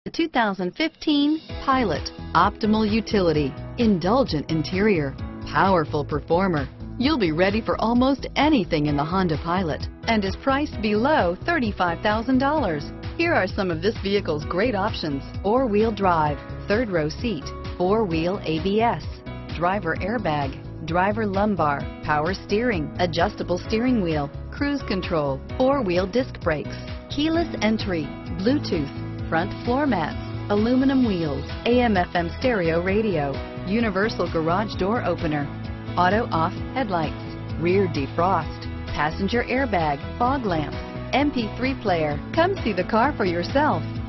The 2015 Pilot. Optimal utility, indulgent interior, powerful performer. You'll be ready for almost anything in the Honda Pilot and is priced below $35,000. Here are some of this vehicle's great options: four-wheel drive, third row seat, four-wheel ABS, driver airbag, driver lumbar, power steering, adjustable steering wheel, cruise control, four-wheel disc brakes, keyless entry, Bluetooth, front floor mats, aluminum wheels, AM/FM stereo radio, universal garage door opener, auto-off headlights, rear defrost, passenger airbag, fog lamps, MP3 player. Come see the car for yourself.